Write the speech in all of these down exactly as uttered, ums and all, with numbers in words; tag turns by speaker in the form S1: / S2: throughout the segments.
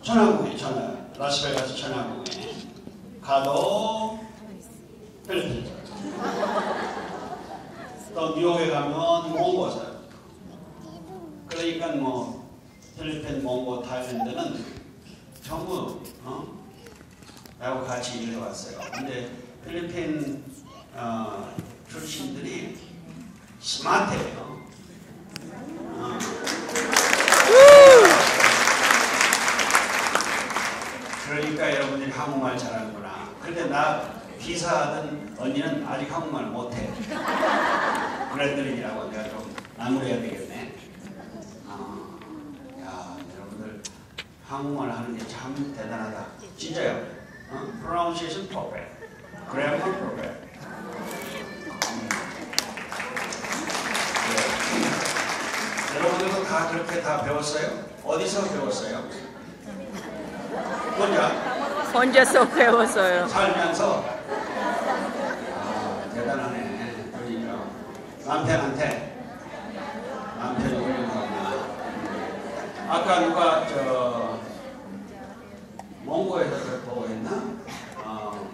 S1: 천왕궁에, 천왕, 라스베가스 천왕궁에 가도 필리핀 또 뉴욕에 가면 몽고 사람. 그러니까 뭐 필리핀, 몽고, 타일랜드는 전부 어? 나하고 같이 일해 왔어요. 근데 필리핀 어, 출신들이 스마트해요. 어. 그러니까 여러분들이 한국말 잘하는구나. 근데 나 기사하던 언니는 아직 한국말 못해. 브랜드린이라고 내가 좀 나무래야 되겠네. 어. 야, 여러분들 한국말 하는 게 참 대단하다. 진짜요. 어? Pronunciation perfect. Grammar perfect. 음. 네. 여러분들도 다 그렇게 다 배웠어요? 어디서 배웠어요? 혼자?
S2: 혼자서 배웠어요.
S1: 살면서? 아, 대단하네. 그러니까 남편한테 남편이 훌륭하구나. 아까 누가 저 몽고에서 그렇다고 했나? 어,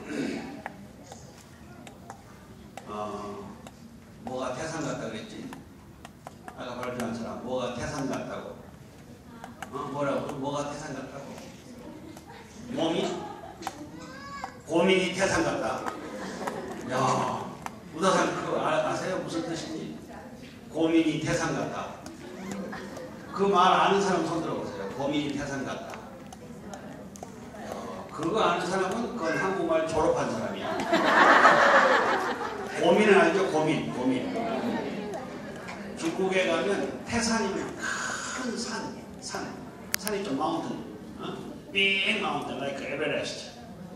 S1: 어, 뭐가 태산 같다 그랬지? 아까 발표한 사람 뭐가 태산 같다고? 어, 뭐라고? 뭐가 태산 같다고? 몸이? 고민이 태산 같다. 야, 우다산 그거 아, 아세요? 무슨 뜻인지? 고민이 태산 같다. 그 말 아는 사람 손 들어보세요. 고민이 태산 같다. 야, 그거 아는 사람은 그건 한국말 졸업한 사람이야. 고민은 아니죠. 고민, 고민. 중국에 가면 태산이면 큰 산, 산, 산이 좀 마운틴, 어? 빅 마운틴, like 에베레스트.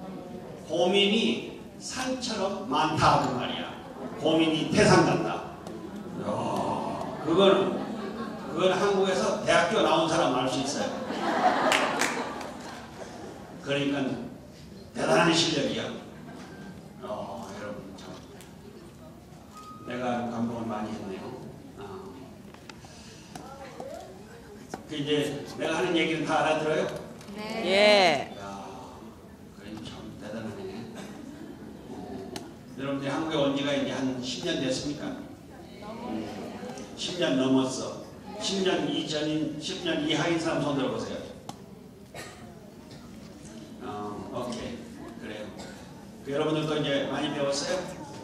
S1: 고민이 산처럼 많다 그 말이야. 고민이 태산 같다. 야, 그거는 그건 한국에서 대학교 나온 사람 알 수 있어요. 그러니까 대단한 실력이야. 어, 여러분 참 내가 감동을 많이 했네요. 어. 그 이제 내가 하는 얘기는 다 알아들어요?
S2: 네. 예.
S1: 야, 그래 참 대단하네. 어, 여러분들이 한국에 온 지가 이제 한 십 년 됐습니까? 음, 십 년 넘었어. 십 년 이전인, 십 년 이하인 사람 손 들어보세요. 어, 오케이. 그래요. 그 여러분들도 이제 많이 배웠어요?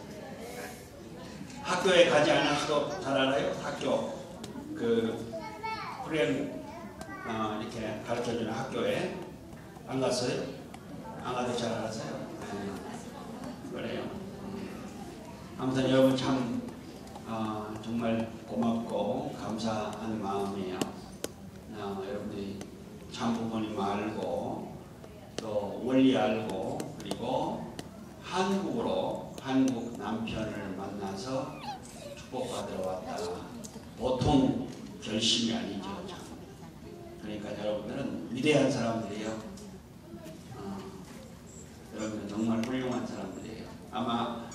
S1: 학교에 가지 않아서도 잘 알아요? 학교. 그, 코리안, 어, 이렇게 가르쳐주는 학교에 안 갔어요? 안 가도 잘 알았어요? 네. 그래요. 아무튼 여러분 참, 어, 정말 고맙고 감사한 마음이에요. 어, 여러분들이 참 부모님 알고 또 원리 알고 그리고 한국으로 한국 남편을 만나서 축복받으러 왔다. 보통 결심이 아니죠. 참. 그러니까 여러분들은 위대한 사람들이에요. 어, 여러분들은 정말 훌륭한 사람들이에요. 아마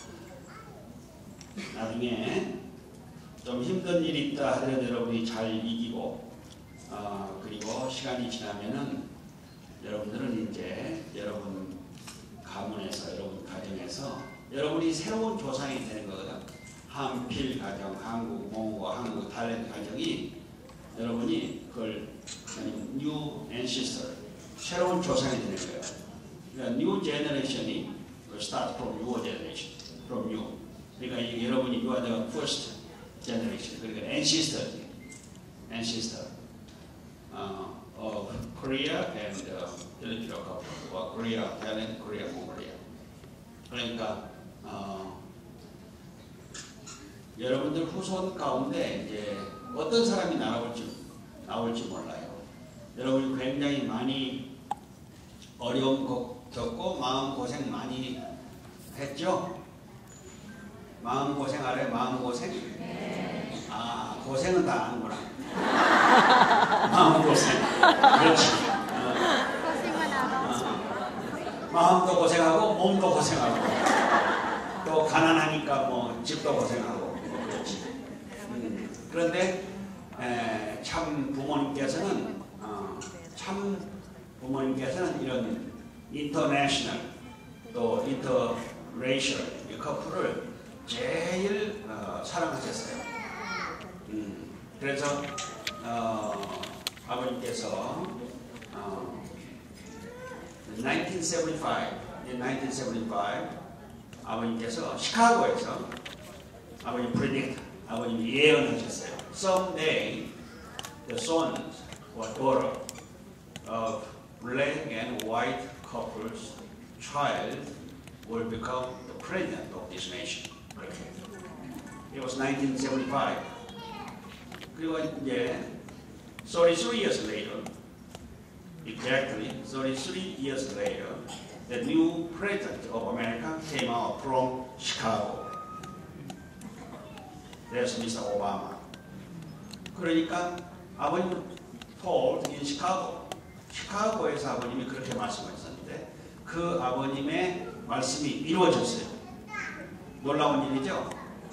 S1: 나중에 좀 힘든 일이 있다 하더라도 여러분이 잘 이기고 어, 그리고 시간이 지나면은 여러분들은 이제 여러분 가문에서 여러분 가정에서 여러분이 새로운 조상이 되는 거거든. 한필 가정, 한국 몽고, 한국 타일랜드 가정이 여러분이 그걸 new ancestor 새로운 조상이 되는 거예요. 그러니까 new generation이 start from your generation, from you. 그러니까 이게 여러분이 you are the first generation. 그러니까 ancestor, ancestor uh, of Korea and Philippine couple, or Korea, Thailand, Korea, Mongolia. 그러니까 어, 여러분들 후손 가운데 이제 어떤 사람이 나올지 나올지 몰라요. 여러분이 굉장히 많이 어려움 겪고 마음 고생 많이 했죠? 마음 고생 알아요? 마음 고생? 네. 아, 고생은 다 아는구나. 마음 고생. 그렇지. 어. 어. 마음도 고생하고 몸도 고생하고 또 가난하니까 뭐 집도 고생하고 그렇지. 음. 그런데 에, 참 부모님께서는 어, 참 부모님께서는 이런 인터내셔널 또 인터레이셜 커플을 제일 어, 사랑하셨어요. 음, 그래서 어, 아버님께서 어, 천구백칠십오, 천구백칠십오 아버님께서 시카고에서 아버님 predict, 아버님 예언하셨어요. Someday the sons or daughter of black and white couples child will become the president of this nation. It was nineteen seventy-five. 그리고 이제 thirty-three years later, exactly thirty-three years later, the new president of America came out from Chicago. That's 미스터 Obama. 그러니까 아버님은 told in Chicago. 시카고에서 아버님이 그렇게 말씀하셨는데 그 아버님의 말씀이 이루어졌어요. 놀라운 일이죠.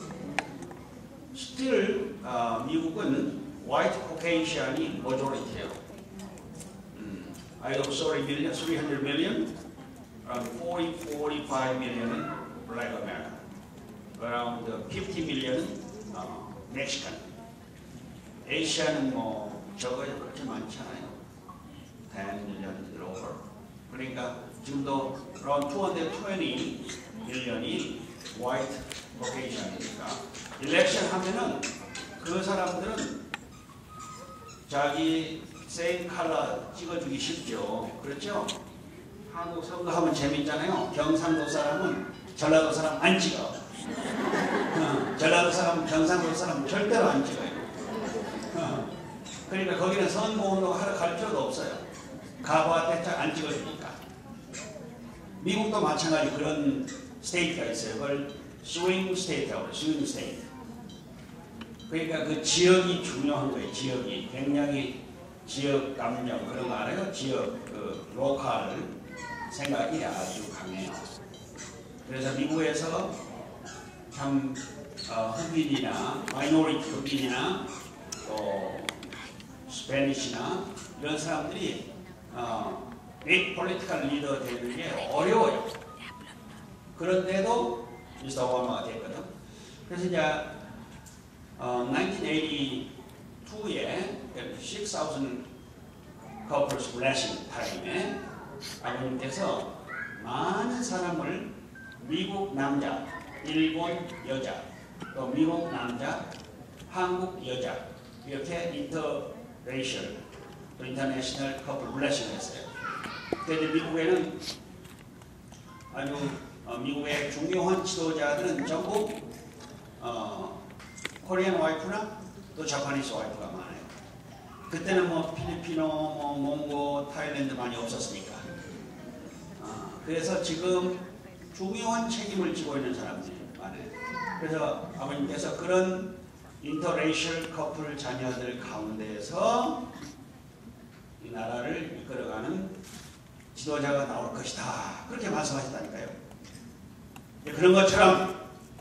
S1: Still 어, 미국은 white Caucasian이 majority예요. 음, out of thirty million, three hundred million, around forty, forty-five million은 black American, around fifty million은 어, Mexican. 아시아는 뭐 적어요. 그렇게 많지 않아요. ten million over. 그러니까 지금도 around two hundred twenty million이 white Caucasian이니까 일렉션 하면은 그 사람들은 자기 same color 찍어주기 쉽죠. 그렇죠? 한국 선거하면 재밌잖아요. 경상도 사람은 전라도 사람 안 찍어. 어, 전라도 사람은 경상도 사람 절대로 안 찍어요. 어, 그러니까 거기는 선거운동 하러 갈 필요도 없어요. 가봐 대차 안 찍어주니까. 미국도 마찬가지 그런 스테이트가 있어요. 그걸 스윙 스테이트라고 해요. 스윙 스테이트. 그러니까 그 지역이 중요한 거예요. 지역이 굉장히 지역 감정 그런 거 알아요? 지역 그 로컬 생각이 아주 강해요. 그래서 미국에서 참 어, 흑인이나 마이너리티 흑인이나 또 스페니시나 이런 사람들이 어, 빅 폴리티컬 리더 되는 게 어려워요. 그런데도 미스터 오바마가 됐거든. 그래서 이제 어, 천구백팔십이에 six thousand couples blessing 타임에 아버님께서 많은 사람을 미국 남자, 일본 여자, 또 미국 남자, 한국 여자 이렇게 인터레이셜, 인터내셔널 커플 블레싱을 했어요. 그런데 미국에는 아주 어, 미국의 중요한 지도자들은 전부 어, 코리안 와이프나 또 자파니스 와이프가 많아요. 그때는 뭐 필리피노, 뭐 몽고, 타일랜드 많이 없었으니까. 어, 그래서 지금 중요한 책임을 지고 있는 사람들이 많아요. 그래서 아버님께서 그런 인터레이셜 커플 자녀들 가운데에서 이 나라를 이끌어가는 지도자가 나올 것이다. 그렇게 말씀하셨다니까요. 그런 것처럼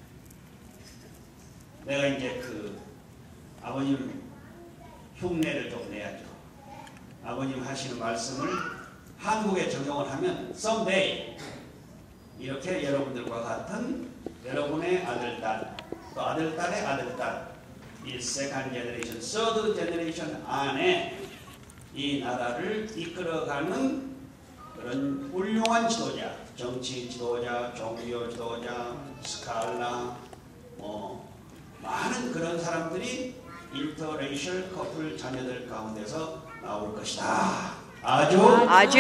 S1: 내가 이제 그 아버님 흉내를 좀 내야죠. 아버님 하시는 말씀을 한국에 적용을 하면 someday 이렇게 여러분들과 같은 여러분의 아들, 딸, 또 아들, 딸의 아들, 딸, 이 second generation, third generation 안에 이 나라를 이끌어가는 그런 훌륭한 지도자, 정치 지도자, 종교 지도자, 스칼라, 뭐 많은 그런 사람들이 인터레이셜 커플 자녀들 가운데서 나올 것이다. 아주
S2: 아주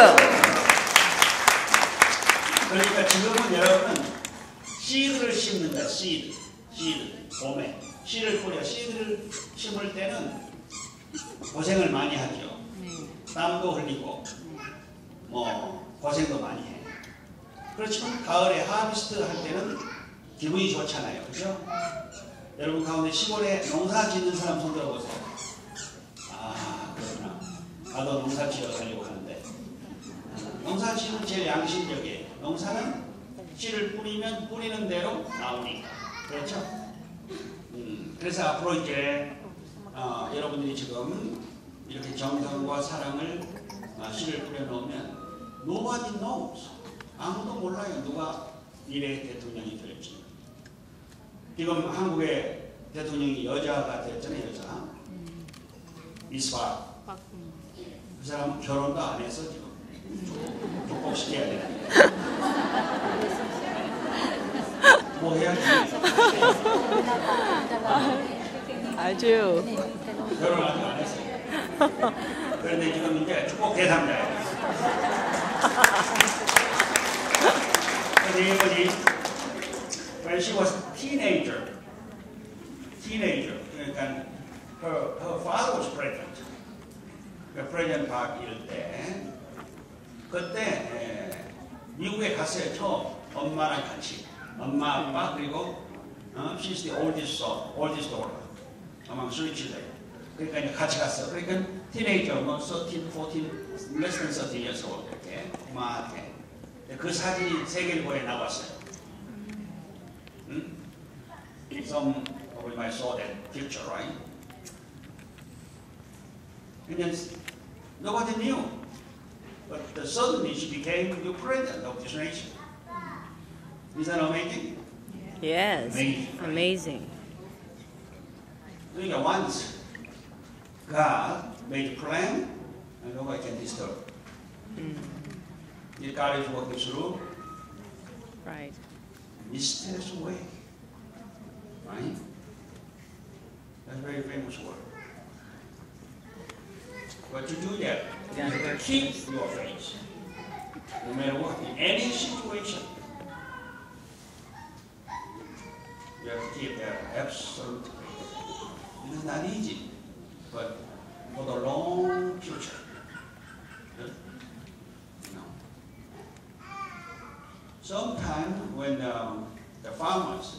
S1: 그러니까 지금은 여러분은 씨드를 심는다. 씨드, 씨드 봄에 씨를 뿌려. 씨드를 심을 때는 고생을 많이 하죠. 땀도 흘리고 뭐 고생도 많이 해. 그렇지만 가을에 하비스트 할 때는 기분이 좋잖아요. 그죠? 여러분 가운데 시골에 농사 짓는 사람 손 들어보세요. 아, 그렇구나. 나도 농사 지어 가려고 하는데. 농사 지으면 제일 양심적이에요. 농사는 씨를 뿌리면 뿌리는 대로 나오니까. 그렇죠? 음, 그래서 앞으로 이제 어, 여러분들이 지금 이렇게 정성과 사랑을 어, 아, 씨를 뿌려놓으면 nobody knows. 아무도 몰라요. 누가 미래의 대통령이 될지. 지금 한국의 대통령이 여자가 됐잖아요. 여자. 이스파. 그 사람은 결혼도 안 해서 지금 조건시켜야 되는데. 뭐 해야지.
S2: 아주.
S1: 결혼 아직 안 했어요. 그런데 지금 이제 축복 대상자예요. 그런데 이거지, when she was teenager, teenager, 그러니까 her, her father was president. 그 프레젠트 박 이럴 때, 그때 에, 미국에 갔어요. 처음 엄마랑 같이. 엄마, 아빠, 그리고 어, she's the oldest son, oldest daughter among three children. 그러니까 이제 같이 갔어요. 그러니까 티네이저, 뭐 thirteen, fourteen, less than thirteen years old 이렇게 엄마한테. 그 사진이 세계일보에 나왔어요. 음? Some of you might saw that picture, right? And then nobody knew, but suddenly she became the president of this nation. Isn't that amazing?
S2: Yes.
S1: Amazing.
S2: Amazing.
S1: 그러니까 once God made a plan, and nobody can disturb.
S2: Mm.
S1: God is working through
S2: Right.
S1: mysterious way, right? That's very famous word. But to do that, you have to keep your faith, no matter what, in any situation. You have to keep that absolute faith. It is not easy, but for the long future. You know. Sometimes when um, the farmers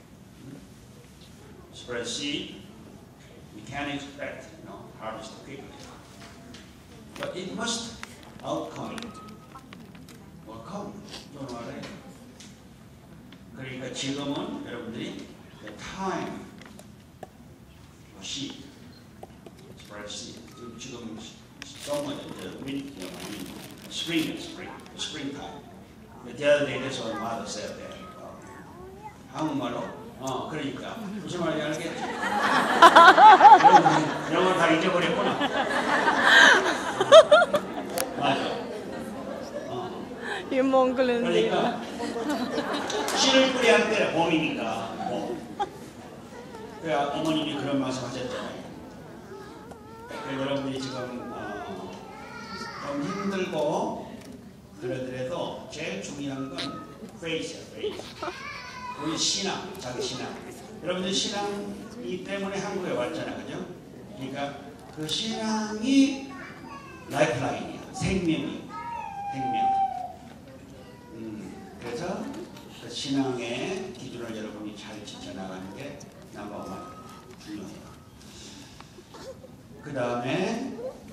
S1: spread seed, we can't expect, you know, harvest quickly. But it must outcome will come sooner or later. 그러니까 지금은 여러분들이 the time for seed, spread seed. 지금 summer, winter, spring, spring, springtime. The other day, that's what mother said there. 한국말로, 어, 그러니까 무슨 말인지 알겠지? 영어 다 잊어버렸구나. 맞아. 어.
S2: 이 몽글인데.
S1: 그러니까 씨를 뿌려야 할 때는 봄이니까. 봄. 그래 어머님이 그런 말씀하셨잖아요. 그래서 여러분들이 지금 어, 좀 힘들고 그러더라도 제일 중요한 건 faith야, faith. 우리 신앙, 자기 신앙. 여러분들 신앙이 때문에 한국에 왔잖아요, 그죠? 그러니까 그 신앙이 라이프라인이야, 생명이, 생명. 음, 그래서 그 신앙의 기준을 여러분이 잘 지켜나가는 게 넘버원 중요해요. 그 다음에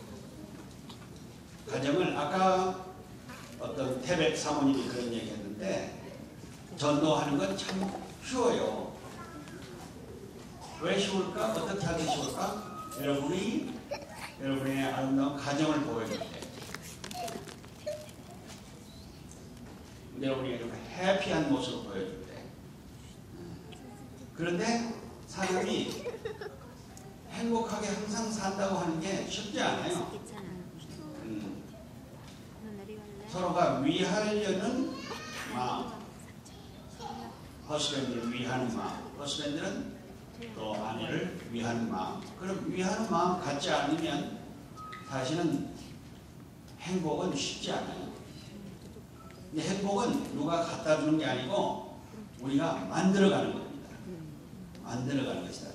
S1: 가정을 아까 어떤 태백 사모님이 그런 얘기 했는데 전도하는 건 참 쉬워요. 왜 쉬울까? 어떻게 하기 쉬울까? 여러분이 여러분의 아름다운 가정을 보여줄 때, 여러분이 이렇게 해피한 모습을 보여줄 때. 그런데 사람이 행복하게 항상 산다고 하는 게 쉽지 않아요. 음, 서로가 위하려는 마음, 허스밴드를 위하는 마음, 허스밴드는 또 아내를 위하는 마음. 그럼 위하는 마음 갖지 않으면 사실은 행복은 쉽지 않아요. 근데 행복은 누가 갖다 주는 게 아니고 우리가 만들어가는 겁니다. 만들어가는 것이다.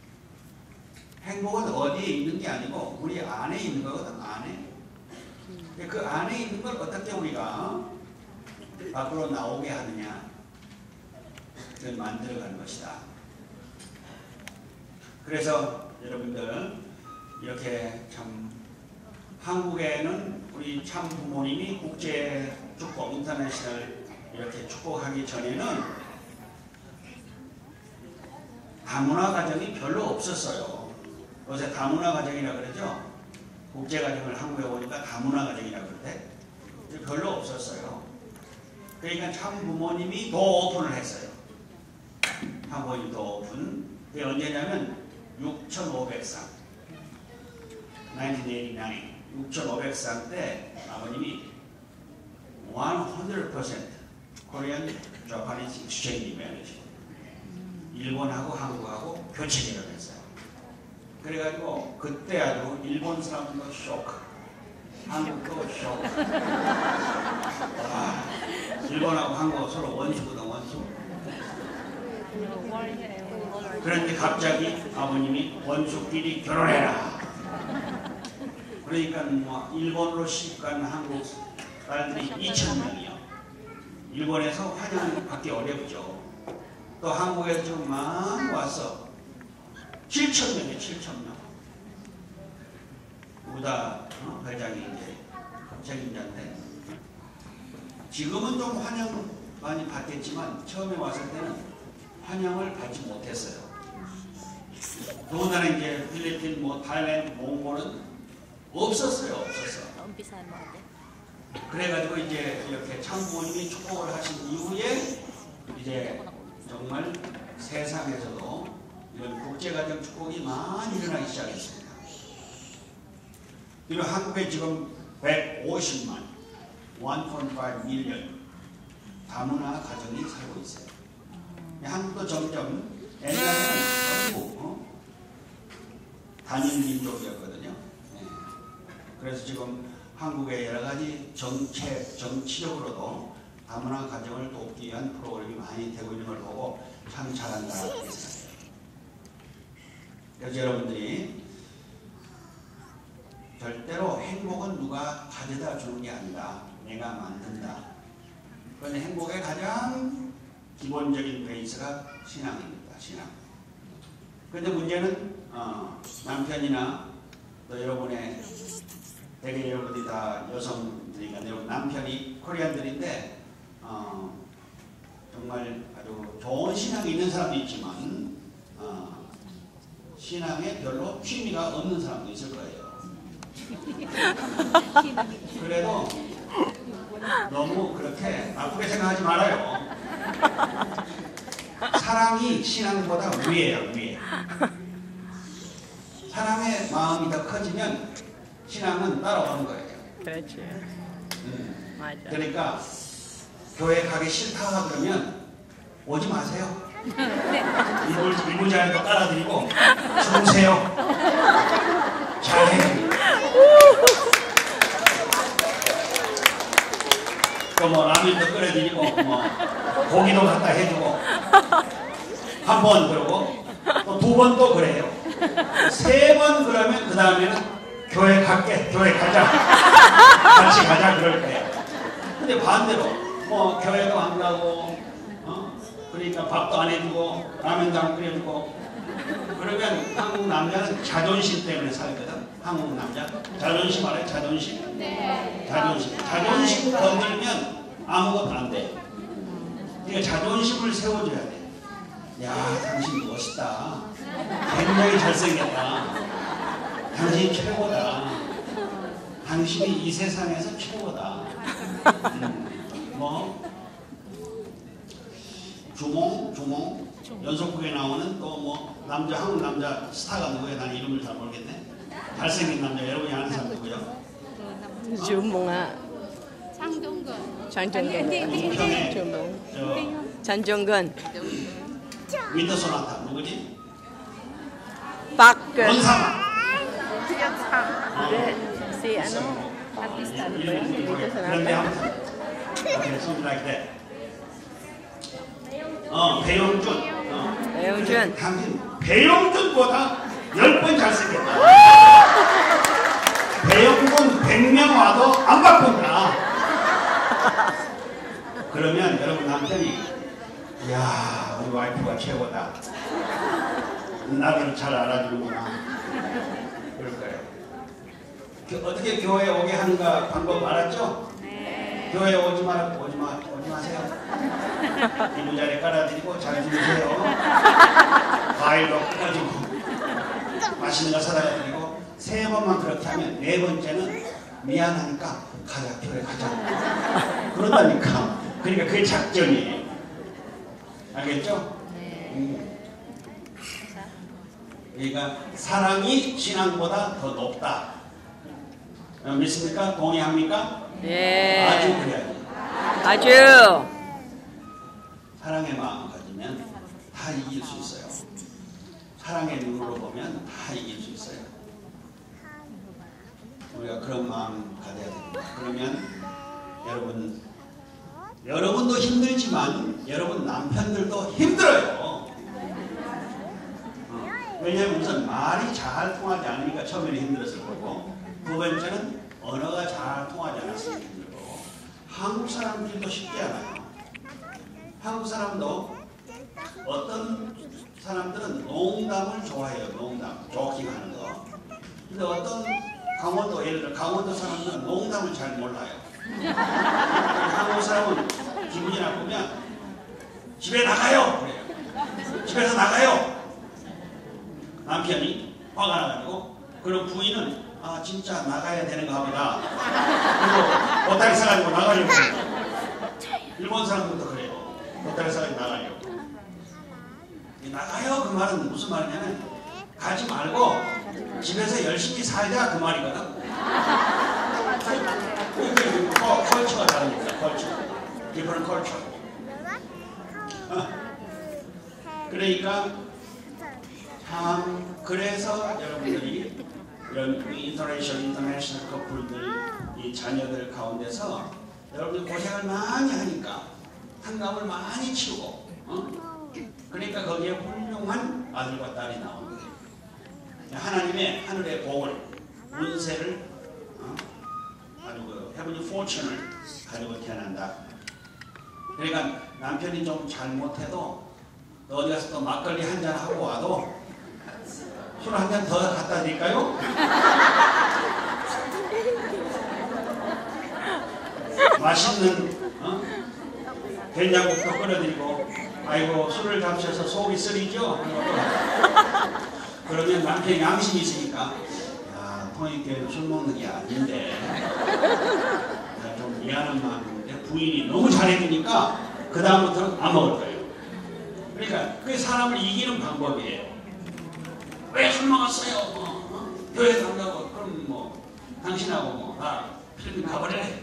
S1: 행복은 어디에 있는 게 아니고 우리 안에 있는 거거든. 안에. 그 안에 있는 걸 어떻게 우리가 밖으로 나오게 하느냐, 그걸 만들어가는 것이다. 그래서 여러분들 이렇게 참 한국에는 우리 참 부모님이 국제 축복 인터내셔널 이렇게 축복하기 전에는 다문화 가정이 별로 없었어요. 요새 다문화 가정이라 그러죠. 국제가정을 한국에 오니까 다문화가정이라고 그러대. 별로 없었어요. 그러니까 참 부모님이 더 오픈을 했어요. 참 부모님이 더 오픈. 그게 언제냐면 육천오백 상. 천구백팔십구. 육천오백 상 때 아버님이 백 퍼센트 코리안 자파니스 익스체인지 매니지. 일본하고 한국하고 교체 결혼했어요. 그래가지고 그때 아주 일본 사람도 쇼크, 한국도 쇼크. 와, 일본하고 한국 서로 원수거든, 원수. 그런데 갑자기 아버님이 원수끼리 결혼해라. 그러니까 뭐 일본으로 시집간 한국 딸들이 이천 명이요. 일본에서 환영을 받기 어렵죠. 또 한국에서 지금 막 와서 칠천 명이에요. 칠천 명. 우다 어? 회장이 이제 책임자인데 지금은 좀 환영 많이 받겠지만 처음에 왔을 때는 환영을 받지 못했어요. 더군다나 이제 필리핀, 뭐 타일랜드, 몽골은 없었어요. 없었어. 그래가지고 이제 이렇게 참부모님이 축복을 하신 이후에 이제 정말 세상에서도 이런 국제가정 축복이 많이 일어나기 시작했습니다. 그리고 한국에 지금 백오십만, 일 점 오 밀리언 다문화 가정이 살고 있어요. 한국도 점점 옛날에는 전부 어? 단일 민족이었거든요. 네. 그래서 지금 한국의 여러 가지 정책, 정치적으로도 다문화 가정을 돕기 위한 프로그램이 많이 되고 있는 걸 보고 참 잘한다 이렇게 생각해요. 그래서 여러분들이 절대로 행복은 누가 가져다 주는 게 아니라 내가 만든다. 그런데 행복의 가장 기본적인 베이스가 신앙입니다. 신앙. 그런데 문제는 어, 남편이나 또 여러분의 대개 여러분들이 다 여성들이니까 여러분 남편이 코리안들인데 어, 정말 아주 좋은 신앙이 있는 사람도 있지만 어, 신앙에 별로 취미가 없는 사람도 있을 거예요. 그래도 너무 그렇게 나쁘게 생각하지 말아요. 사랑이 신앙보다 위에요. 위에. 사랑의 마음이 더 커지면 신앙은 따라오는 거예요.
S2: 그렇지.
S1: 음.
S2: 맞아.
S1: 그러니까 교회 가기 싫다 그러면 오지 마세요. 이불, 이불자리도 깔아드리고 주무세요. 잘해. 또 뭐 라면도 끓여드리고 뭐 고기도 갖다 해주고 한 번 그러고 또 두 번 또 그래요. 세 번 그러면 그 다음에는 교회 갈게, 교회 가자, 같이 가자 그럴 거예요. 근데 반대로 뭐 교회도 안 가고 어? 그러니까 밥도 안 해주고 라면도 안 끓여주고 그러면 한국 남자는 자존심 때문에 살거든. 한국 남자 자존심 알아요? 자존심? 네. 자존심. 자존심 건들면 아무것도 안 돼. 그러니까 자존심을 세워줘야 돼. 야, 당신 멋있다. 굉장히 잘생겼다. 당신이 최고다. 당신이 이 세상에서 최고다. 음, 뭐 주몽, 주몽 연속극에 나오는 또 뭐 남자 한국 남자 스타가 누구예요? 난 이름을 잘 모르겠네. 잘생긴 남자 여러분이 아는 사람 누구요?
S2: 주몽아.
S3: 장동건.
S2: 장정근. 주몽. 장정근.
S1: 윈터 소나타 누구지?
S2: 박근.
S1: 원상아.
S2: 그래. Si ano?
S3: Artista.
S1: 그런데 아무튼 okay, something like that. 어, 배용준. 어.
S2: 배용준.
S1: 당신 배용준보다 열 번 잘생겼다. 배용준 백 명 와도 안 바꾼다. 그러면 여러분 남편이 이야 우리 와이프가 최고다. 나를 잘 알아주는구나. 그럴 거예요. 그, 어떻게 교회에 오게 하는가 방법 알았죠? 네. 교회에 오지 마, 오지 마, 오지 마세요. 이불 자리 깔아드리고 잘 주무세요. 과일도 끊어주고 맛있는 거 사다가 드리고 세 번만 그렇게 하면 네 번째는 미안하니까 가자, 교회 가자. 그런다니까. 그러니까 그게 작전이에요. 알겠죠?
S3: 네.
S1: 음. 그러니까 사랑이 신앙보다 더 높다. 믿습니까? 동의합니까?
S2: 네.
S1: 아주 그래야지.
S2: 아주.
S1: 사랑의 마음 가지면 다 이길 수 있어요. 사랑의 눈으로 보면 다 이길 수 있어요. 우리가 그런 마음 가져야 됩니다. 그러면 여러분, 여러분도 힘들지만 여러분 남편들도 힘들어요. 어, 왜냐하면 우선 말이 잘 통하지 않으니까 처음에는 힘들었을 거고, 두 번째는 언어가 잘 통하지 않았으니까 힘들고, 한국 사람들도 쉽지 않아요. 한국 사람도 어떤 사람들은 농담을 좋아해요. 농담, 조킹하는 거. 근데 어떤 강원도, 예를 들어 강원도 사람들은 농담을 잘 몰라요. 한국 사람은 기분이 나쁘면 집에 나가요! 그래요. 집에서 나가요! 남편이 화가 나가지고, 그럼 부인은 아 진짜 나가야 되는가 보다. 그리고 보따리 싸가지고 나가려고 해요. 일본 사람들도 그래요. 보따리 싸가지고 나가려고. 나가요 그 말은 무슨 말이냐면 가지 말고 집에서 열심히 살자 그 말이거든. 어, 컬처가 다르니까. 컬처 different culture. 그러니까 참 그래서 여러분들이 이런 인터내셔널 인터내셔널 커플들 이 자녀들 가운데서 여러분들 고생을 많이 하니까 한감을 많이 치우고 어? 그러니까 거기에 훌륭한 아들과 딸이 나오는 거예요. 하나님의 하늘의 복을, 운세를, 어? 아주 그 헤븐리 포춘을 가지고 태어난다. 그러니까 남편이 좀 잘못해도 어디 가서 또 막걸리 한잔 하고 와도 술 한 잔 더 갖다 드릴까요? 맛있는 어? 된장국도 끓여드리고, 아이고 술을 잡수셔서 속이 쓰리죠? 그러면 남편이 양심이 있으니까 야 통일교회는 술 먹는 게 아닌데 좀 미안한 마음인데 부인이 너무 잘해주니까 그 다음부터는 안 먹을 거예요. 그러니까 그게 사람을 이기는 방법이에요. 왜 술 먹었어요? 뭐, 어? 교회 간다고 그럼 뭐 당신하고 뭐나 필리핀 가버려.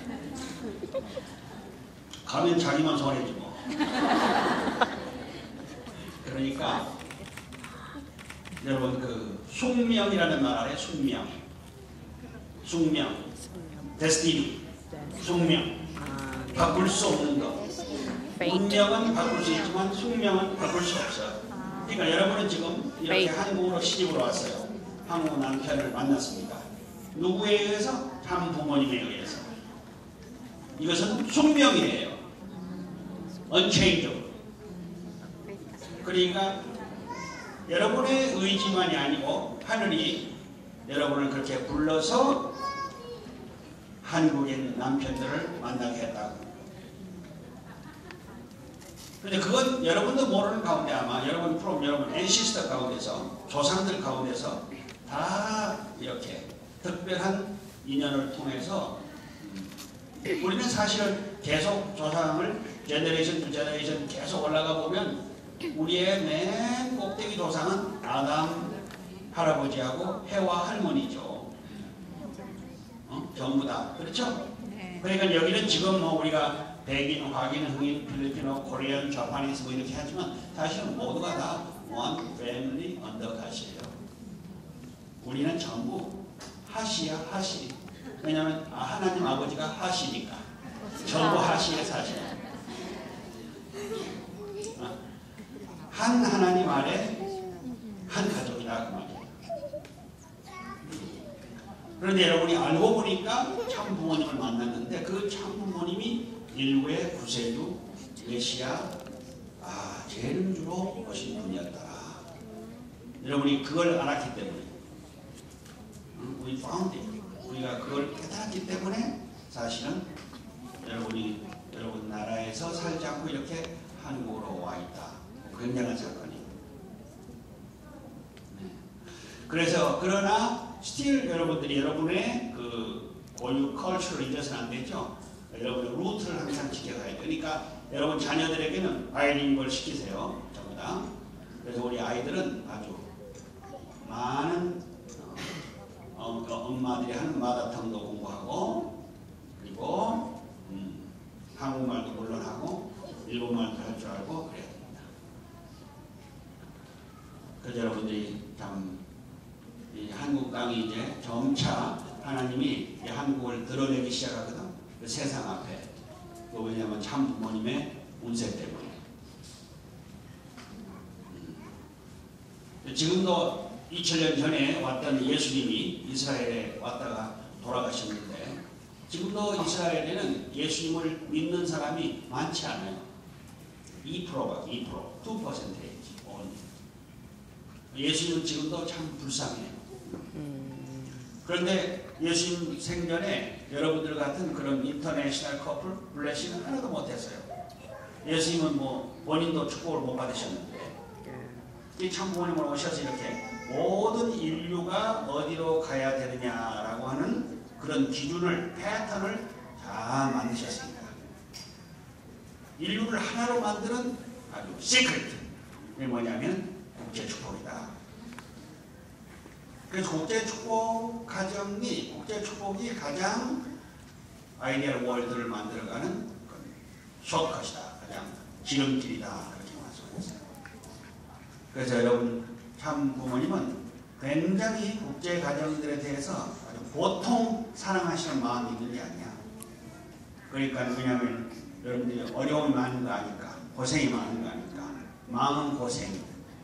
S1: 가면 자기만 손해지 뭐. 그러니까 여러분 그 숙명이라는 말 알아요? 숙명, 숙명, 데스티니, 숙명. 바꿀 수 없는 것. 운명은 바꿀 수 있지만 숙명은 바꿀 수 없어요. 그러니까 여러분은 지금 이렇게 한국으로 시집으로 왔어요. 한국 남편을 만났습니다. 누구에 의해서? 참 부모님에 의해서. 이것은 숙명이에요. unchangeable. 그러니까 여러분의 의지만이 아니고 하늘이 여러분을 그렇게 불러서 한국인 남편들을 만나게 했다고. 근데 그건 여러분도 모르는 가운데 아마 여러분 프롬 여러분 앤시스터 가운데서 조상들 가운데서 다 이렇게 특별한 인연을 통해서 우리는 사실은 계속 조상을 제너레이션 투 제너레이션 계속 올라가 보면 우리의 맨 꼭대기 조상은 아담 할아버지하고 해와 할머니죠. 어? 전부 다 그렇죠? 그러니까 여기는 지금 뭐 우리가 백인, 화긴, 흑인, 필리핀어, 코리안, 자파니스 뭐 이렇게 하지만 사실은 모두가 다 one family under God이에요. 우리는 전부 하시야 하시. 왜냐하면 하나님 아버지가 하시니까 전부 하시에 사실. 한 하나님 아래 한 가족이다 그 말이에요. 그런데 여러분이 알고 보니까 참 부모님을 만났는데 그 참 부모님이 인류의 구세주 메시아 아 제일주로 오신 분이었다. 여러분이 그걸 알았기 때문에 우리 found it. 우리가 그걸 깨달았기 때문에 사실은 여러분이 여러분 나라에서 살지 않고 이렇게 한국으로 와 있다. 굉장한 사건이에요. 네. 그래서 그러나 스틸 여러분들이 여러분의 그 고유 컬처를 잊어서는 안 되죠. 여러분의 루트를 항상 지켜가야 돼요. 그러니까 여러분 자녀들에게는 바이링구얼 시키세요. 전부 다. 그래서 우리 아이들은 아주 많은 어, 어, 엄마들이 하는 마다탕도 공부하고 그리고 음, 한국말도 물론 하고 일본말도 할 줄 알고 그래야 됩니다. 그래서 여러분들이 참 이 한국 땅이 이제 점차 하나님이 이 한국을 드러내기 시작하거든. 그 세상 앞에. 그 왜냐하면 참 부모님의 운세 때문에. 음. 지금도 이천 년 전에 왔던 예수님이 이스라엘에 왔다가 돌아가셨는데 지금도 이스라엘에는 예수님을 믿는 사람이 많지 않아요. 이 퍼센트가 이 퍼센트, 이 퍼센트. 예수님은 지금도 참 불쌍해요. 그런데 예수님 생전에 여러분들 같은 그런 인터내셔널 커플 블레싱은 하나도 못했어요. 예수님은 뭐 본인도 축복을 못 받으셨는데 이 참부모님을 오셔서 이렇게 모든 인류가 어디로 가야 되느냐라고 하는 그런 기준을 패턴을 잘 만드셨습니다. 인류를 하나로 만드는 아주 시크릿. 이게 뭐냐면 국제 축복이다. 그래서 국제 축복 가정이 국제 축복이 가장 아이디얼 월드를 만들어가는 숏컷이다. 가장 지름길이다. 그렇게 말씀하셨어요. 그래서 여러분 참 부모님은 굉장히 국제 가정들에 대해서 아주 보통 사랑하시는 마음이 있는 게 아니야. 그러니까 왜냐하면 여러분들이 어려움이 많은 거 아니까 고생이 많은 거 아니까 마음은 고생이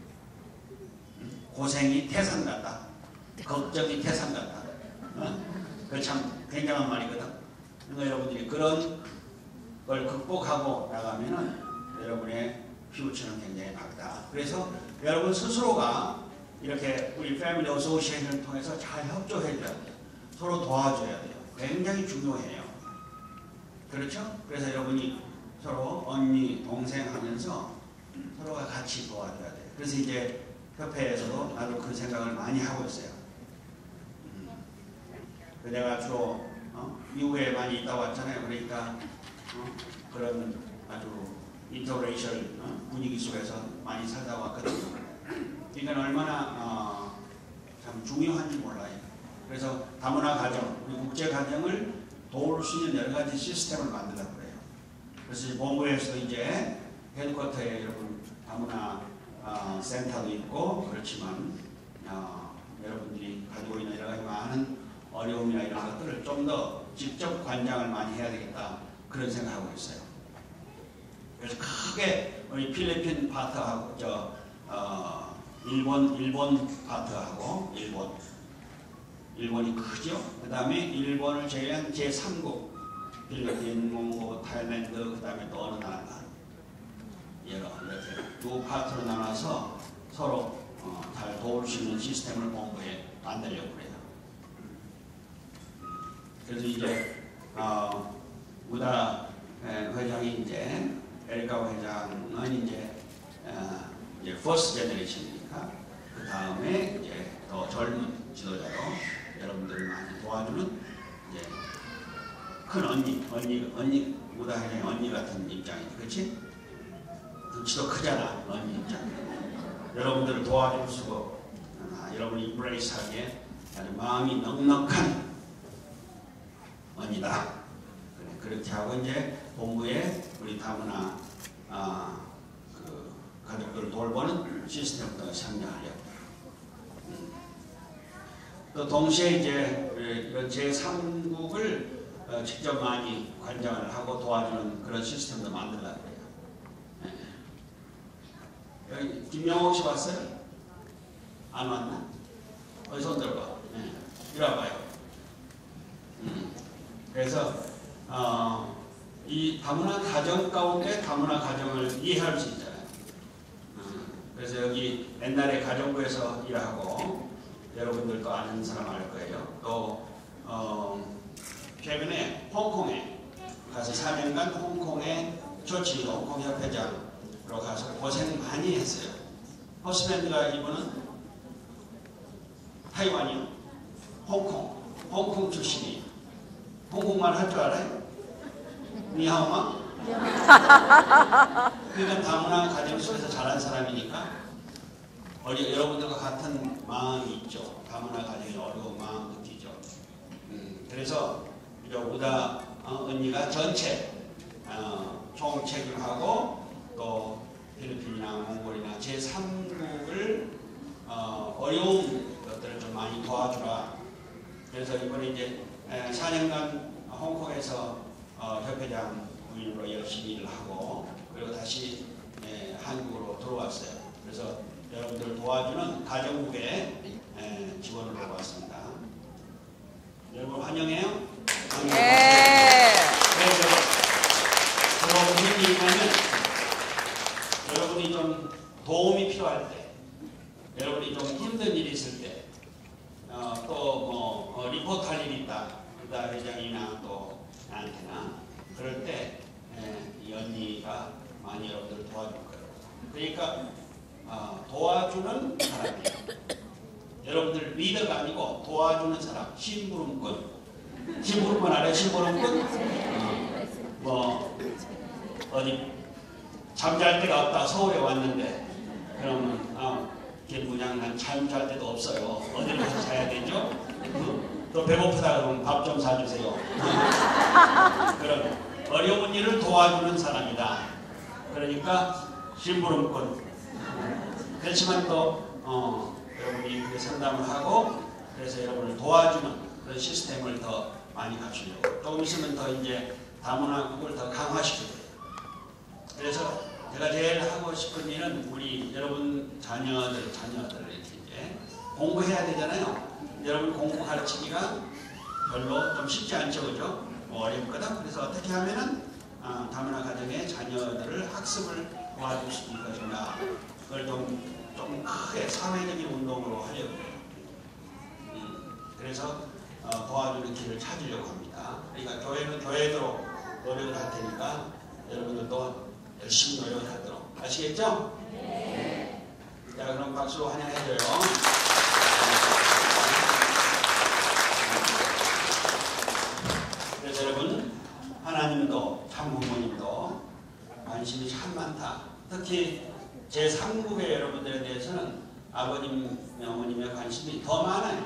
S1: 고생이 태산 같다. 걱정이 태산 같다. 어? 그 참 굉장한 말이거든. 그러니까 여러분들이 그런 걸 극복하고 나가면은 여러분의 퓨처는 굉장히 밝다. 그래서 여러분 스스로가 이렇게 우리 패밀리 어소시에이션을 통해서 잘 협조해줘야 돼요. 서로 도와줘야 돼요. 굉장히 중요해요. 그렇죠? 그래서 여러분이 서로 언니, 동생 하면서 서로가 같이 도와줘야 돼요. 그래서 이제 협회에서도 나도 그 생각을 많이 하고 있어요. 음. 내가 주로 어? 미국에 많이 있다 왔잖아요. 그러니까 어? 그런 아주 인터레이션 어? 분위기 속에서 많이 살다 왔거든요. 그러니까 얼마나 어, 참 중요한지 몰라요. 그래서 다문화 가정, 우리 국제 가정을 도울 수 있는 여러 가지 시스템을 만들려고 그래요. 그래서 본부에서 이제 헤드쿼터에 여러분 다문화 어, 센터도 있고 그렇지만 어, 여러분들이 가지고 있는 여러 가지 많은 어려움이나 이런 것들을 좀 더 직접 관장을 많이 해야 되겠다 그런 생각하고 있어요. 그래서 크게 우리 필리핀 파트하고 저 어, 일본 일본 파트하고 일본 일본이 크죠. 그 다음에 일본을 제외한 제삼국 필리핀, 몽고, 타일랜드 그 다음에 또 어느 나라가 여러 이렇게 두 파트로 나눠서 서로 어, 잘 도울 수 있는 시스템을 본부에 만들려고 그래요. 그래서 이제 어, 우다 회장이 이제 에리카 회장은 이제 어, 이제 퍼스트 제너레이션이니까 그 다음에 이제 더 젊은 지도자로 여러분들을 많이 도와주는 이제 큰 언니, 언니, 언니 우다 회장의 언니 같은 입장이지, 그렇지? 덩치도 크잖아, 언니 입장. 여러분들을 도와줄 수고, 아, 여러분이 임브레이스하기에 아주 마음이 넉넉한 언니다. 그래, 그렇게 하고 이제 본부에 우리 다문화 아, 그 가족들을 돌보는 시스템도 참여하려고. 음. 또 동시에 이제 이런 제삼국을 어, 직접 많이 관장을 하고 도와주는 그런 시스템도 만들려고 그래요. 네. 여기 김명옥 씨 왔어요? 안 왔나? 어디 손 들어봐. 네. 이리 와봐요. 음. 그래서 어, 이 다문화 가정 가운데 다문화 가정을 이해할 수 있잖아요. 음. 그래서 여기 옛날에 가정부에서 일하고 여러분들도 아는 사람 알 거예요. 또 어, 최근에 홍콩에 가서 사 년간 홍콩의 조치 홍콩 협회장으로 가서 고생 많이 했어요. 허스밴드가 이분은 타이완이요. 홍콩, 홍콩 출신이. 홍콩말 할 줄 알아요? 니하오마? 그러니까 다문화 가정 속에서 자란 사람이니까 어리, 여러분들과 같은 마음이 있죠. 다문화 가정이 어려운 마음 느끼죠. 음, 그래서 우다 어, 언니가 전체 어, 총책임하고 또 필리핀이나 몽골이나 제삼국을 어, 어려운 것들을 좀 많이 도와주라. 그래서 이번에 이제 사 년간 홍콩에서 어, 협회장 부인으로 열심히 일을 하고 그리고 다시 에, 한국으로 들어왔어요. 그래서 여러분들을 도와주는 가정국에 에, 지원을 하고 왔습니다. 여러분 환영해요? 환영해요.
S2: 예.
S1: 그래서 여러분 무슨 얘기냐면 여러분이 좀 도움이 필요할 때 여러분이 좀 힘든 일이 있을 때 어, 또뭐 어, 리포트 할 일이 있다. 그다 회장이나 또 나한테나 그럴 때 이 언니가 많이 여러분들을 도와줄 거예요. 그러니까 어, 도와주는 사람이에요. 여러분들 리더가 아니고 도와주는 사람, 심부름꾼. 심부름꾼 알아요? 심부름꾼? 어, 뭐 어디 잠잘 데가 없다 서울에 왔는데 그러면 아, 김 부장 난 잠잘 데도 없어요. 어디로 가서 자야 되죠? 어, 또 배고프다 그러면 밥 좀 사주세요. 어, 그런 어려운 일을 도와주는 사람이다. 그러니까 심부름꾼. 그렇지만 또 어, 여러분이 그 상담을 하고 그래서 여러분을 도와주는 그런 시스템을 더 많이 갖추려고 조금 있으면 더 이제 다문화국을 더 강화시킬 거예요. 그래서 제가 제일 하고 싶은 일은 우리 여러분 자녀들 자녀들을 이렇게 이제 공부해야 되잖아요. 여러분 공부 가르치기가 별로 좀 쉽지 않죠, 그죠? 뭐 어렵거든. 그래서 어떻게 하면은 아, 다문화 가정의 자녀들을 학습을 도와줄 수 있을 것인가? 그걸 좀 좀 크게 사회적인 운동으로 하려고 해요. 음, 그래서 어, 도와주는 길을 찾으려고 합니다. 그러니까 교회는 교회대로 노력을 할 테니까 여러분들도 열심히 노력을 하도록 아시겠죠? 네. 자, 그럼 박수로 환영해줘요. 그래서 여러분 하나님도 참 부모님도 관심이 참 많다. 특히 제삼국의 여러분들에 대해서는 아버님, 어머님의 관심이 더 많아요.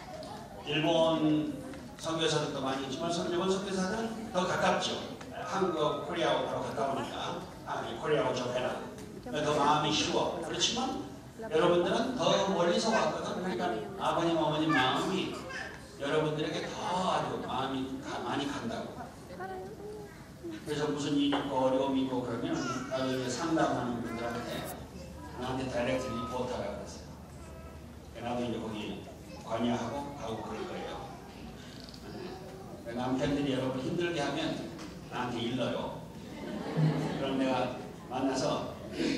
S1: 일본 선교사들도 많이 있지만 일본 선교사들은 더 가깝죠. 한국, 코리아하고 바로 가까우니까 아, 코리아하고 접해라. 더 마음이 쉬워. 그렇지만 여러분들은 더 멀리서 왔거든. 그러니까 아버님, 어머님 마음이 여러분들에게 더 아주 마음이 가, 많이 간다고. 그래서 무슨 일이 있고 어려움이 있고 그러면 나도 이제 상담하는 분들한테 나한테 다이렉트 리포터라고 그랬어요. 나도 이제 거기 관여하고 가고 그럴 거예요. 네. 남편들이 여러분 힘들게 하면 나한테 일러요. 그럼 내가 만나서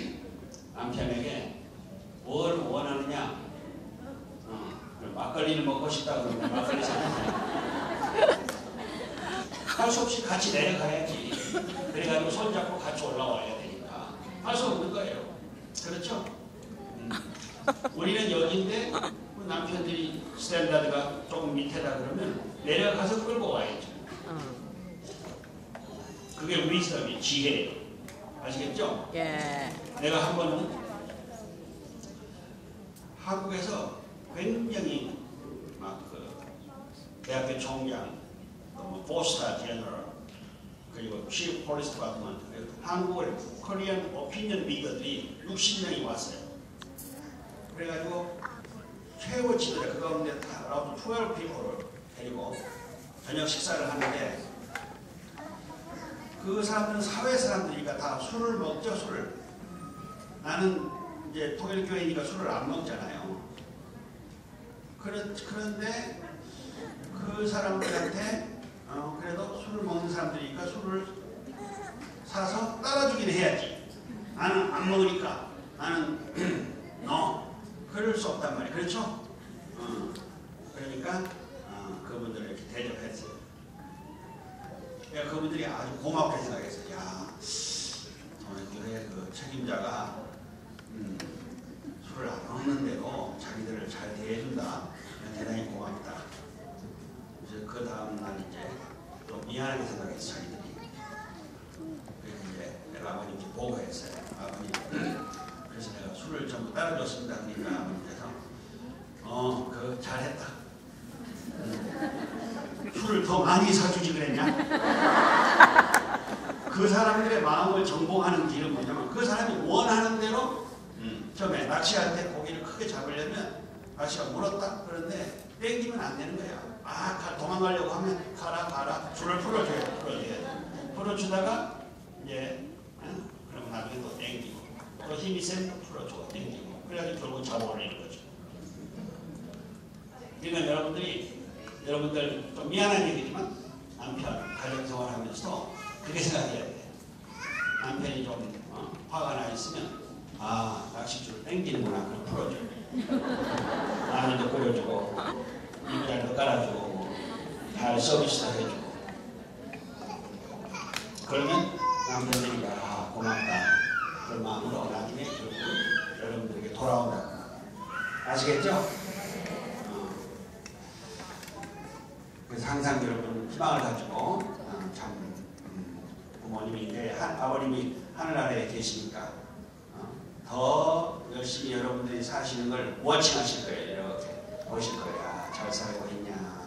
S1: 남편에게 뭘 원하느냐, 어, 막걸리를 먹고 싶다 그러면 막걸리 사는 할 수 없이 같이 내려가야지. 그래가지고 손잡고 같이 올라와야 되니까 할 수 없는 거예요. 그렇죠? 음. 우리는 여기인데 남편들이 스탠다드가 조금 밑에다 그러면 내려가서 끌고 와야죠. 그게 위스덤이 지혜예요. 아시겠죠?
S2: 예.
S1: 내가 한 번은 한국에서 굉장히 막 그 대학교 총장, 뭐 포스타 제너럴, 그리고 치프 폴리스 디파트먼트, 한국을 코리안 오피니언 리더들이 육십 명이 왔어요. 그래가지고 최고 지도자 그 가운데 다 아홉 피플을 데리고 저녁 식사를 하는데 그 사람들은 사회 사람들이니까 다 술을 먹죠, 술을. 나는 이제 독일 교회니까 술을 안 먹잖아요. 그런, 그런데 그 사람들한테 어, 그래도 술을 먹는 사람들이니까 술을 사서 따라주긴 해야지. 나는 안 먹으니까. 나는 너 그럴 수 없단 말이야. 그렇죠? 어, 그러니까 어, 그분들을 이렇게 대접했어요. 그러니까 그분들이 아주 고맙게 생각했어요. 야, 오늘 교회 그 책임자가 음, 술을 안 먹는데도 자기들을 잘 대해준다. 대단히 고맙다. 이제 그 다음 날 이제 또 미안하게 생각해서 자기들이 그래서 이제 내가 아버님께 보고했어요. 아버님 그래서 내가 술을 전부 따라줬습니다. 그러니까 아버님께서 어 그 잘했다. 음, 술을 더 많이 사주지 그랬냐? 그 사람들의 마음을 정복하는 길은 뭐냐면 그 사람이 원하는 대로 음, 처음에 낚시할 때 고기를 크게 잡으려면 낚시가 물었다 그런데 땡기면 안 되는 거야. 아 가, 도망가려고 하면 가라 가라 줄을 풀어줘야 풀어줘야 풀어주다가 이제 응? 그럼 나중에 또 땡기고 또 힘이 세면 풀어줘 땡기고 그래가지고 결국 잡아올리는 거죠. 그러니까 여러분들이 여러분들 좀 미안한 얘기지만 남편 가정생활하면서 그렇게 생각해야 돼. 남편이 좀 어, 화가 나 있으면 아 낚싯줄을 땡기는구나 그럼 풀어줘. 라면도 끓여주고 이불도 깔아주고 잘 서비스도 해주고 그러면 남편들이 아 고맙다 그런 마음으로 나중에 결국 여러분들에게 돌아온다. 아시겠죠? 어. 그래서 항상 여러분 희망을 가지고 어, 참 음, 부모님이 이제 한, 아버님이 하늘나라에 계시니까 어, 더 열심히 여러분들이 사시는 걸 워칭하실 거예요. 이렇게 보실 거예요. 아, 잘 살고 있냐.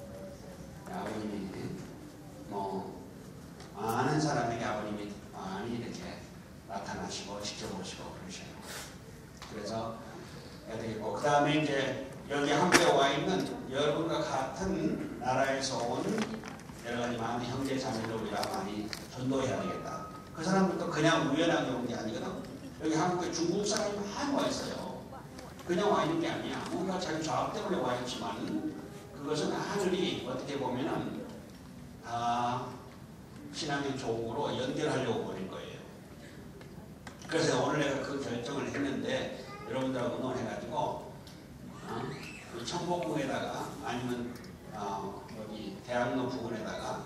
S1: 아버님이 뭐 많은 사람에게 아버님이 많이 이렇게 나타나시고 직접 오시고 그러셔요. 그래서 해야 되겠고 그 다음에 이제 여기 한국에 와 있는 여러분과 같은 나라에서 온 여러 가지 많은 형제 자매들 우리가 많이 전도해야 되겠다. 그 사람들도 그냥 우연하게 온 게 아니거든. 여기 한국에 중국 사람이 많이 와 있어요. 그냥 와 있는 게 아니야. 뭔가 자기 좌업 때문에 와 있지만 그것은 하늘이 어떻게 보면은 다 신앙의 종으로 연결하려고 보낸 거예요. 그래서 오늘 내가 그 결정을 했는데 여러분들하고 의논해가지고 어? 청복궁에다가 아니면 어, 여기 대학로 부근에다가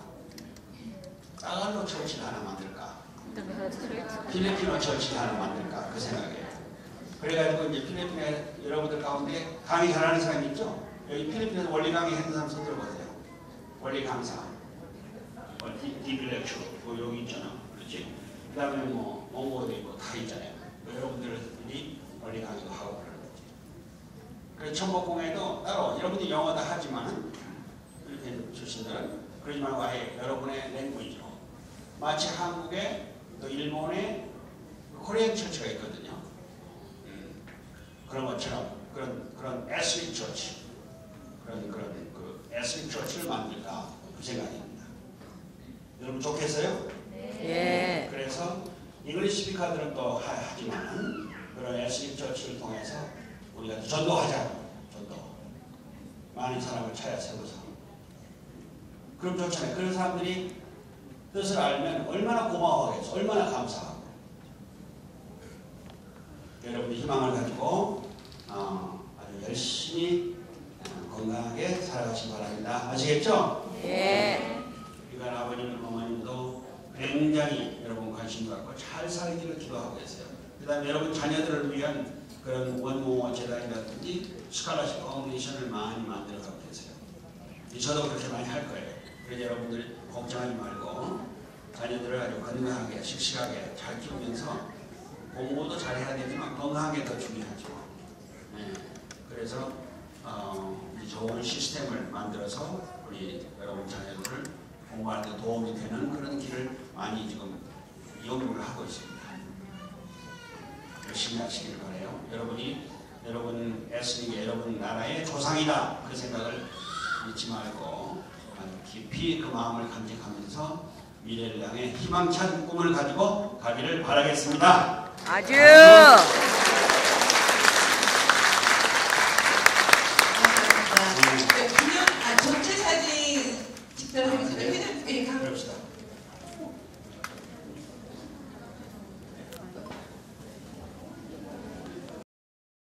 S1: 따갈로 처치를 하나 만들까? 필리핀어 처치를 하나 만들까? 그 생각이에요. 그래가지고 이제 필리핀에 여러분들 가운데 강의 잘하는 사람 있죠? 여기 필리핀에서 원리 강의 했는 사람 손 들어보세요. 원리 강사. 디빌렉쇼. 뭐 여기 있잖아. 그렇지? 그 다음에 뭐 몽고도 있고 다 있잖아요. 여러분들이 원리 강의도 하고 그러는 거지. 그래서 청복궁에도 따로 여러분이 영어도 하지만 필리핀 출신들은 그러지 말고 아예 여러분의 랭귀지로 마치 한국에 또 일본에 코리안 처치가 있거든요. 음, 그런 것처럼 그런 그런 에스닉 처치 그런 그런 그 에스닉 처치를 만들까 그 생각입니다. 여러분 좋겠어요?
S2: 예.
S1: 그래서 잉글리시 스피커들은 또 하, 하지만 그런 에스닉 처치를 통해서 우리가 전도하자. 전도. 많은 사람을 찾아 세워서. 그럼 좋잖아요. 그런 사람들이 뜻을 알면 얼마나 고마워하겠어. 얼마나 감사하고. 여러분이 희망을 가지고 어, 아주 열심히 어, 건강하게 살아가시기 바랍니다. 아시겠죠?
S2: 예.
S1: 그러니까 아버님, 어머님도 굉장히 여러분 관심 갖고 잘 살기를 기도하고 계세요. 그 다음에 여러분 자녀들을 위한 그런 원모 재단이라든지 스칼라십 파운데이션을 많이 만들어가고 계세요. 저도 그렇게 많이 할 거예요. 그래서 여러분들 걱정하지 말고 자녀들을 아주 건강하게, 씩씩하게 잘 키우면서 공부도 잘 해야 되지만 건강하게 더 중요하죠. 네. 그래서 어, 좋은 시스템을 만들어서 우리 여러분 자녀들을 공부할 때 도움이 되는 그런 길을 많이 지금 연구를 하고 있습니다. 열심히 하시길 바라요. 여러분이 여러분 에스닉의 여러분 나라의 조상이다 그 생각을 잊지 말고 깊이 그 마음을 간직하면서 미래를 향해 희망찬 꿈을 가지고 가기를 바라겠습니다.
S2: 아주